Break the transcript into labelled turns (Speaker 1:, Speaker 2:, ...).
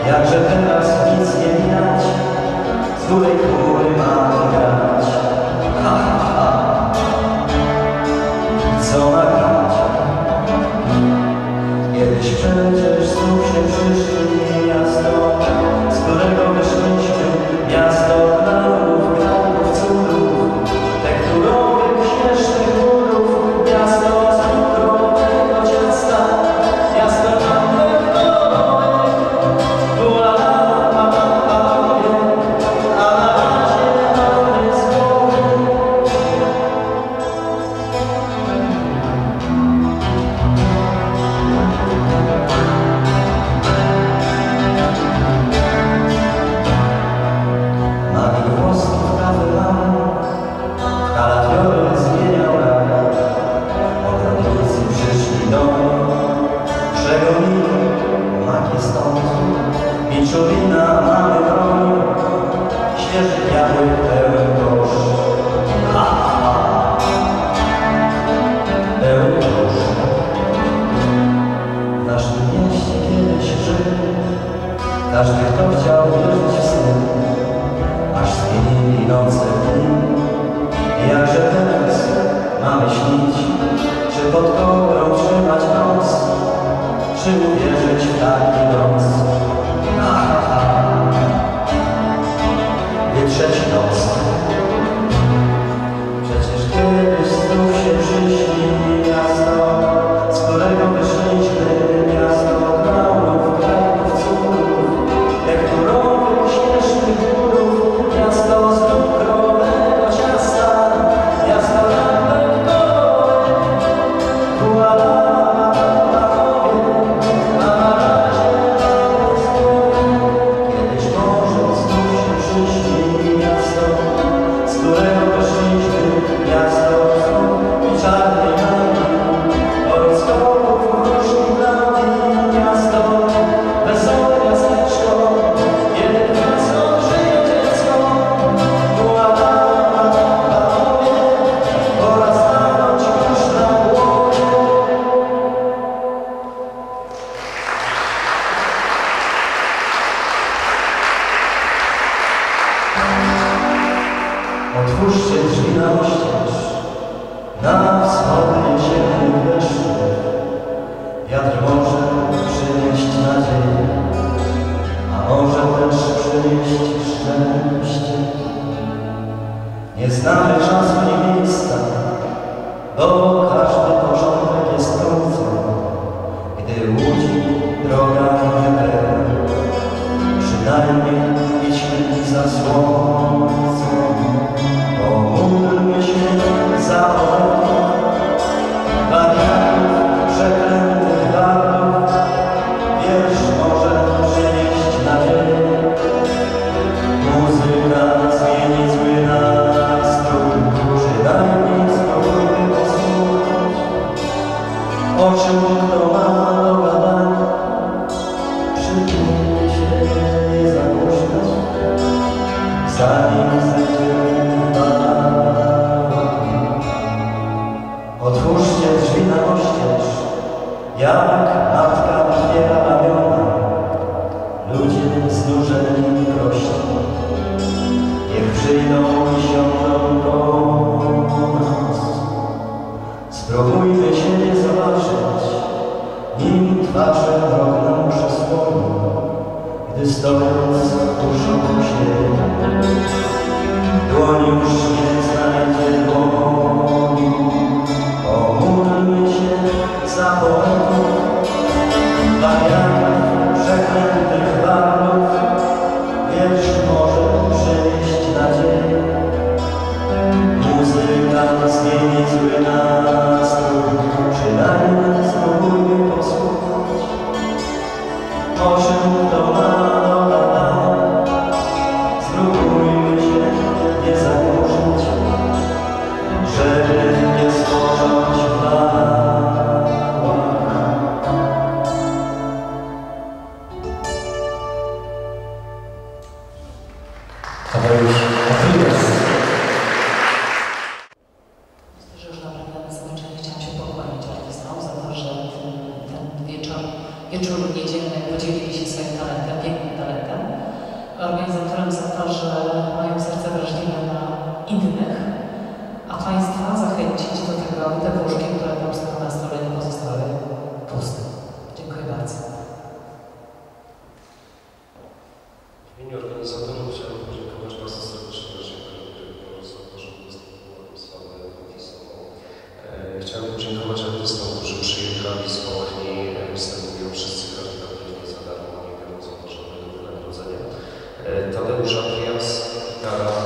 Speaker 1: Jakże teraz nic nie widać, z góry chmury mamy grać. Ha, ha, ha. Co nagrać? Kiedyś przecież znów się przyszli miasto, z którego wyszliśmy. Miasto krajów, krajów cudów, tekturowych, śmiesznych murów. Miasto cukrowego ciasta, miasto Miczowina, mamy broń, świeży jabłek pełen kosz. Ha, ha, pełen kosz. W naszym mieście kiedyś żył każdy, kto chciał wierzyć w sny, aż zmienili noce w dni. I jakże teraz mamy śnić, czy pod kołdrą trzymać noc, czy uwierzyć w taki noc. Wytrzeć noc. Przecież kiedyś znów się przyszli miasto, z którego wyszliśmy. Miasto krajów, krajów cudów, tekturowych, śmiesznych murów. Miasto z cukrowego ciasta, miasto lampek kolorowych. Kiedyś może znów się przyszli miasto, z którego wyszliśmy. Miasto i czarnej magii, horoskopów, różnych blondyn. Miasto, wesołe miasteczko, kiedy wracą żyje dziecko. Panowie, pora stanąć już na głowie. Otwórzcie drzwi na oścież, na wschody jesiennych deszczy. Wiatr może przynieść nadzieję, a może też przynieść szczęście. Nie znamy czasu ani miejsca, bo każdy początek jest końcem. Gdy łudzi droga wypełnia, przynajmniej idźmy za słońcem. Pomódlmy się za poetów, wariatów, przeklętych bardów. Wiersz może przynieść nadzieję, muzyka zmieni zły nastrój. Przynajmniej spróbujmy posłuchać, o czym kto ma do gadania. Przytulmy się, nie zagłośniać, zanim znajdziemy. Otwórzcie drzwi na oścież, jak matka otwiera ramiona. Ludzie znużeni prości, niech przyjdą i siądą koło nas. Spróbujmy siebie zobaczyć, nim twarze rok nam przesłoni, gdy stojąc tuż obok siebie, dłoń już nie znajdzie dłoni. Pomódlmy się za poetów, wariatów, przeklętych bardów. Wiersz może przynieść nadzieję, muzyka zmieni zły nastrój. Przynajmniej spróbujmy posłuchać, o czym to ma do gadania. Spróbujmy się nie zagłuszyć, żeby nie stworzyć wahania.
Speaker 2: Tadeusz Apriles.
Speaker 3: Myślę, że już naprawdę na zakończenie chciałam się pokłonić artystom za to, że ten wieczór niedzielny podzielili się swoim talentem, pięknym organizatorem za to, że mają serce wrażliwe na innych, a Państwa zachęcić do tego, aby te wróżki, które tam stoją na stole, nie pozostały puste. Dziękuję bardzo.
Speaker 4: W imieniu organizatorów chciałbym podziękować bardzo serdecznie naszej pani dyrektor za to, że udostępniła nam salę konferensową. Chciałbym podziękować artystom, którzy przyjechali z Bochni, występują wszyscy charytatywnie za darmo, nie biorąc od żadnego wynagrodzenia. Tadeusz Andrias, gitara,